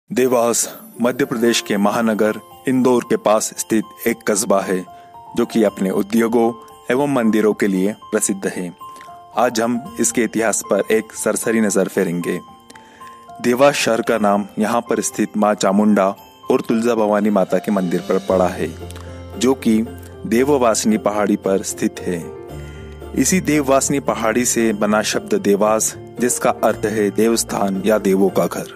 देवास मध्य प्रदेश के महानगर इंदौर के पास स्थित एक कस्बा है जो कि अपने उद्योगों एवं मंदिरों के लिए प्रसिद्ध है। आज हम इसके इतिहास पर एक सरसरी नजर फेरेंगे। देवास शहर का नाम यहाँ पर स्थित मां चामुंडा और तुलजा भवानी माता के मंदिर पर पड़ा है, जो कि देववासिनी पहाड़ी पर स्थित है। इसी देववासिनी पहाड़ी से बना शब्द देवास, जिसका अर्थ है देवस्थान या देवों का घर।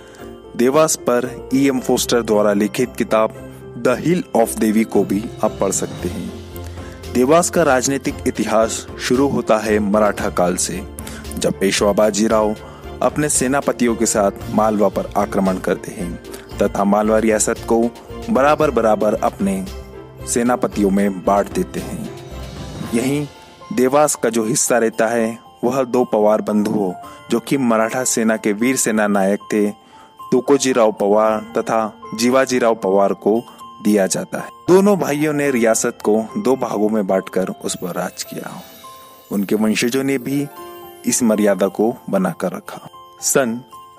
देवास पर E.M. फोस्टर द्वारा लिखित किताब द हिल ऑफ देवी को भी आप पढ़ सकते हैं। देवास का राजनीतिक इतिहास शुरू होता है मराठा काल से, जब पेशवा बाजीराव अपने सेनापतियों के साथ मालवा पर आक्रमण करते हैं तथा मालवा रियासत को बराबर बराबर अपने सेनापतियों में बांट देते हैं। यहीं देवास का जो हिस्सा रहता है वह दो पवार बंधुओं, जो कि मराठा सेना के वीर सेना नायक थे, तुकोजीराव पवार तथा जीवाजीराव पवार को दिया जाता है। दोनों भाइयों ने रियासत को दो भागों में बांटकर उस पर राज किया। उनके वंशजों ने भी इस मर्यादा को बनाकर रखा। सन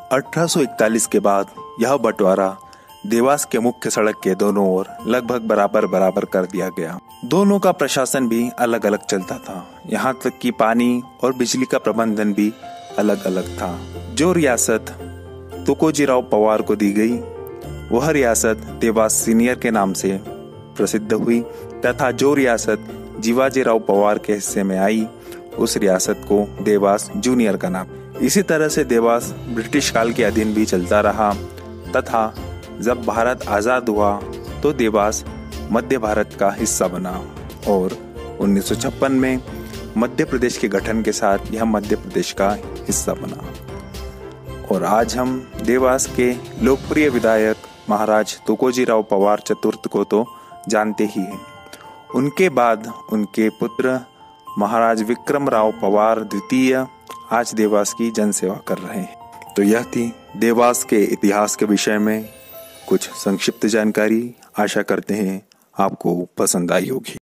1841 के बाद यह बंटवारा देवास के मुख्य सड़क के दोनों ओर लगभग बराबर बराबर कर दिया गया। दोनों का प्रशासन भी अलग अलग चलता था, यहाँ तक कि पानी और बिजली का प्रबंधन भी अलग अलग था। जो रियासत तुकोजीराव पवार को दी गई वह रियासत देवास सीनियर के नाम से प्रसिद्ध हुई तथा जो रियासत जीवाजीराव पवार के हिस्से में आई उस रियासत को देवास जूनियर का नाम। इसी तरह से देवास ब्रिटिश काल के अधीन भी चलता रहा तथा जब भारत आजाद हुआ तो देवास मध्य भारत का हिस्सा बना और 1956 में मध्य प्रदेश के गठन के साथ यह मध्य प्रदेश का हिस्सा बना। और आज हम देवास के लोकप्रिय विधायक महाराज तुकोजीराव पवार चतुर्थ को तो जानते ही हैं। उनके बाद उनके पुत्र महाराज विक्रमराव पवार द्वितीय आज देवास की जनसेवा कर रहे हैं। तो यह थी देवास के इतिहास के विषय में कुछ संक्षिप्त जानकारी। आशा करते हैं आपको पसंद आई होगी।